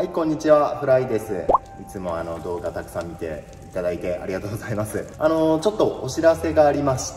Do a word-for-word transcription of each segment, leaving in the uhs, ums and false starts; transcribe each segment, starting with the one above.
はい、こんにちは、フライです。いつもあの動画たくさん見ていただいてありがとうございます。あのちょっとお知らせがありまして、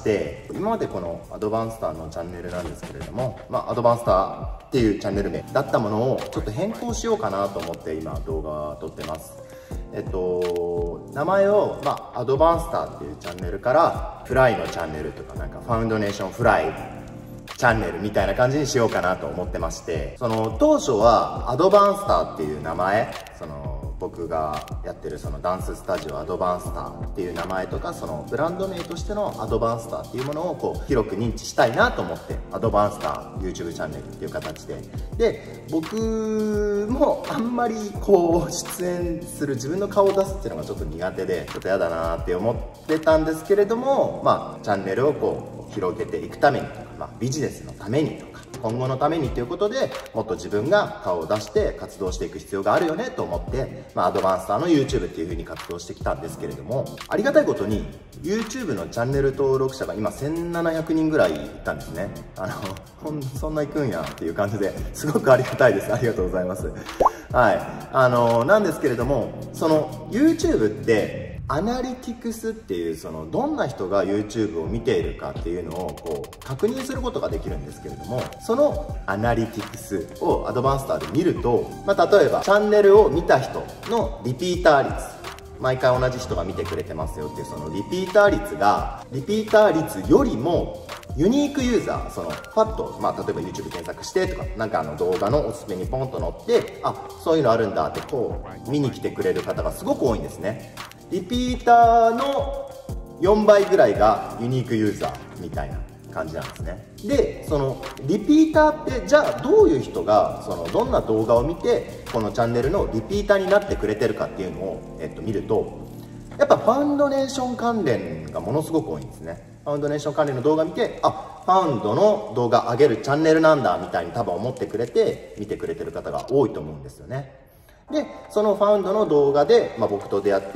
今までこのアドバンスターのチャンネルなんですけれども、まあ、アドバンスターっていうチャンネル名だったものをちょっと変更しようかなと思って今動画を撮ってます。えっと、名前を、まあ、アドバンスターっていうチャンネルからフライのチャンネルとか、なんかファウンドネーションフライチャンネルみたいな感じにしようかなと思ってまして、その当初はアドバンスターっていう名前、その僕がやってるそのダンススタジオアドバンスターっていう名前とか、そのブランド名としてのアドバンスターっていうものをこう広く認知したいなと思って、アドバンスター YouTube チャンネルっていう形で、で僕もあんまりこう出演する自分の顔を出すっていうのがちょっと苦手で、ちょっとやだなって思ってたんですけれども、まあチャンネルをこう広げていくためにとか、まあ、ビジネスのためにとか今後のためにということで、もっと自分が顔を出して活動していく必要があるよねと思って、まあ、アドバンスターの YouTube っていう風に活動してきたんですけれども、ありがたいことに YouTube のチャンネル登録者が今せんななひゃくにんぐらいいたんですね。あのほんそんな行くんやっていう感じですごくありがたいです。ありがとうございます。はい、あのなんですけれども、その YouTube ってアナリティクスっていう、そのどんな人が YouTube を見ているかっていうのをこう確認することができるんですけれども、そのアナリティクスをアドバンスターで見ると、まあ、例えばチャンネルを見た人のリピーター率、毎回同じ人が見てくれてますよっていうそのリピーター率が、リピーター率よりもユニークユーザー、そのパッと、まあ、例えば YouTube 検索してとか、なんかあの動画のおすすめにポンと載って、あ、そういうのあるんだってこう見に来てくれる方がすごく多いんですね。リピーターのよんばいぐらいがユニークユーザーみたいな感じなんですね。で、そのリピーターってじゃあどういう人がそのどんな動画を見てこのチャンネルのリピーターになってくれてるかっていうのを、えっと、見ると、やっぱファウンドネーション関連がものすごく多いんですね。ファウンドネーション関連の動画見て、あ、ファウンドの動画上げるチャンネルなんだみたいに多分思ってくれて見てくれてる方が多いと思うんですよね。で、そのファウンドの動画で、まあ、僕と出会って、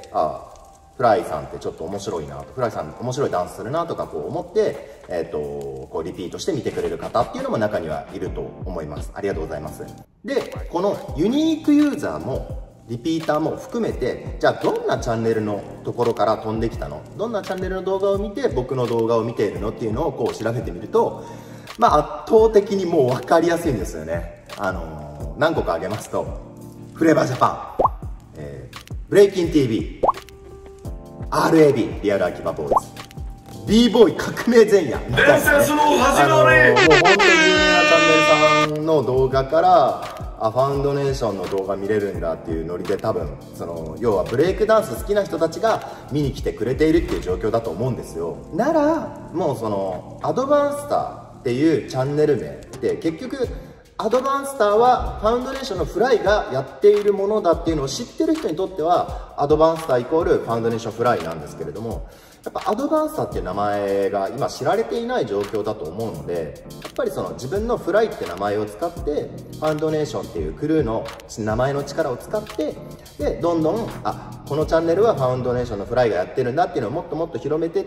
ああ、フライさんってちょっと面白いな、フライさん面白いダンスするなとかこう思って、えっと、こうリピートして見てくれる方っていうのも中にはいると思います。ありがとうございます。で、このユニークユーザーもリピーターも含めて、じゃあどんなチャンネルのところから飛んできたの？どんなチャンネルの動画を見て僕の動画を見ているのっていうのをこう調べてみると、まあ圧倒的にもう分かりやすいんですよね。あのー、何個か挙げますと、フレーバージャパン、えー、ブレイキン ティーブイ、アールエービー、リアルアキバボーイズ、b ボーイ革命前夜みたいな、ね、伝説の始まり、あのー、もう本当に有名なチャンネルさんの動画からあファウンドネーションの動画見れるんだっていうノリで、多分その要はブレイクダンス好きな人たちが見に来てくれているっていう状況だと思うんですよ。ならもうそのアドバンスターっていうチャンネル名って結局アドバンスターはファウンドネーションのフライがやっているものだっていうのを知ってる人にとってはアドバンスターイコールファウンドネーションフライなんですけれども、やっぱアドバンスターっていう名前が今知られていない状況だと思うので、やっぱりその自分のフライって名前を使ってファウンドネーションっていうクルーの名前の力を使って、でどんどんあこのチャンネルはファウンドネーションのフライがやってるんだっていうのをもっともっと広めていって、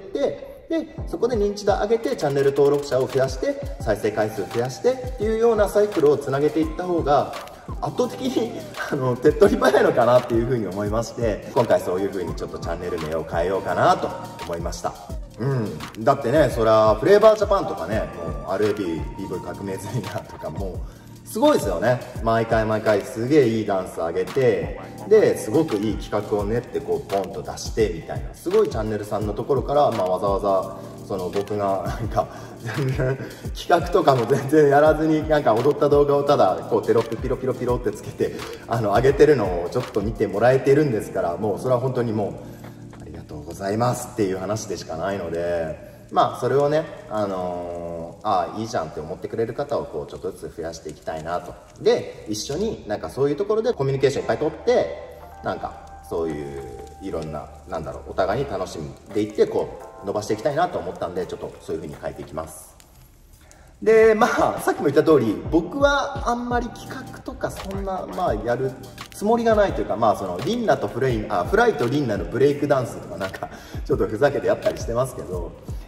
でそこで認知度上げてチャンネル登録者を増やして再生回数を増やしてっていうようなサイクルをつなげていった方が圧倒的にあの手っ取り早いのかなっていうふうに思いまして、今回そういうふうにちょっとチャンネル名を変えようかなと思いました。うん、だってね、そりゃフレーバージャパンとかね、もう アールエービー、b ボーイ革命前夜とかもうすごいですよね。毎回毎回すげえいいダンス上げて、ですごくいい企画を練ってこうポンと出してみたいな、すごいチャンネルさんのところから、まあ、わざわざその僕がなんか全然企画とかも全然やらずに、なんか踊った動画をただこうテロップピロピロピロってつけてあの上げてるのをちょっと見てもらえてるんですから、もうそれは本当にもうありがとうございますっていう話でしかないので。まあそれをね、あのー、ああいいじゃんって思ってくれる方をこうちょっとずつ増やしていきたいなと。で一緒になんかそういうところでコミュニケーションいっぱい取って、なんかそういういろんな、なんだろう、お互いに楽しんでいってこう伸ばしていきたいなと思ったんで、ちょっとそういう風に変えていきます。でまあさっきも言った通り、僕はあんまり企画とかそんなまあやるつもりがないというか、まあそのリンナとフレインあフライとリンナのブレイクダンスとかなんかちょっとふざけてやったりしてますけど、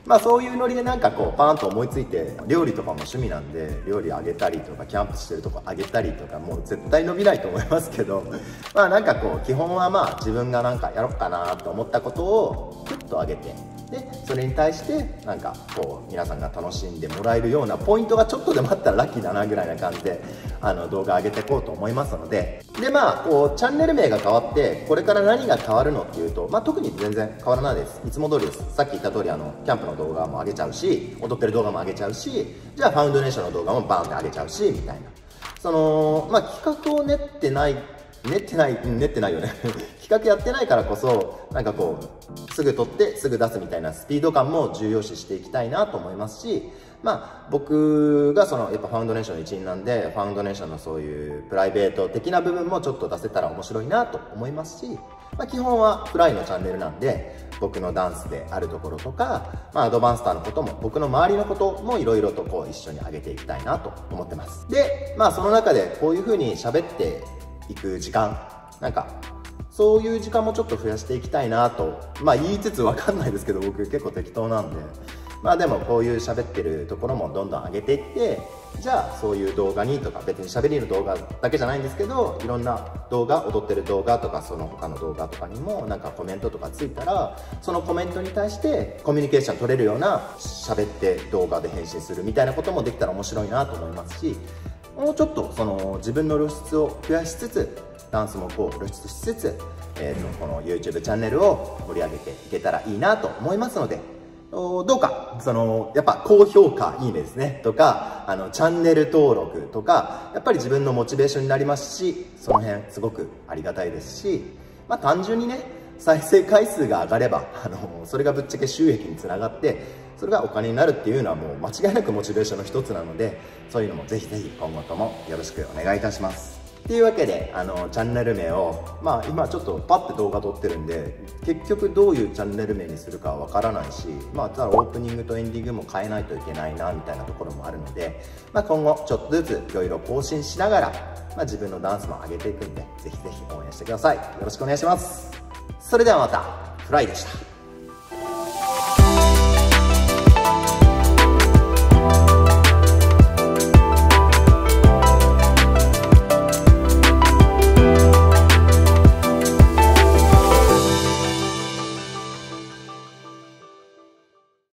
まあそういうノリでなんかこうパーンと思いついて、料理とかも趣味なんで料理あげたりとかキャンプしてるとこあげたりとか、もう絶対伸びないと思いますけど、まあなんかこう基本はまあ自分がなんかやろうかなと思ったことをクッとあげて、でそれに対してなんかこう皆さんが楽しんでもらえるようなポイントがちょっとでもあったらラッキーだなぐらいな感じであの動画上げていこうと思いますので、でまあこうチャンネル名が変わってこれから何が変わるのっていうと、まあ特に全然変わらないです。いつも通りです。さっき言った通りあのキャンプの動画も上げちゃうし、踊ってる動画も上げちゃうし、じゃあファウンドネーションの動画もバーンって上げちゃうしみたいな、そのまあ企画を練ってない練ってない、うん、練ってないよね企画やってないからこそなんかこうすぐ撮ってすぐ出すみたいなスピード感も重要視していきたいなと思いますし、まあ僕がそのやっぱファウンドネーションの一員なんで、ファウンドネーションのそういうプライベート的な部分もちょっと出せたら面白いなと思いますし、まあ、基本はフライのチャンネルなんで僕のダンスであるところとか、まあ、アドバンスターのことも僕の周りのこともいろいろとこう一緒に上げていきたいなと思ってます。でまあその中でこういう風に喋っていく時間、なんかそういう時間もちょっと増やしていきたいなと、まあ言いつつわかんないですけど僕結構適当なんで、まあでもこういう喋ってるところもどんどん上げていって、じゃあそういう動画にとか、別に喋りの動画だけじゃないんですけど、いろんな動画、踊ってる動画とかその他の動画とかにもなんかコメントとかついたら、そのコメントに対してコミュニケーション取れるような喋って動画で返信するみたいなこともできたら面白いなと思いますし、もうちょっとその自分の露出を増やしつつ、ダンスもこう露出しつつ、えー、とこの YouTube チャンネルを盛り上げていけたらいいなと思いますので、どうかそのやっぱ高評価いいねですねとか、あのチャンネル登録とかやっぱり自分のモチベーションになりますし、その辺すごくありがたいですし、まあ単純にね再生回数が上がればあのそれがぶっちゃけ収益につながって、それがお金になるっていうのはもう間違いなくモチベーションの一つなので、そういうのもぜひぜひ今後ともよろしくお願いいたします。っていうわけであのチャンネル名を、まあ今ちょっとパッて動画撮ってるんで結局どういうチャンネル名にするかはわからないし、まあただオープニングとエンディングも変えないといけないなみたいなところもあるので、まあ、今後ちょっとずついろいろ更新しながら、まあ、自分のダンスも上げていくんでぜひぜひ応援してください。よろしくお願いします。それではまた。フライでした。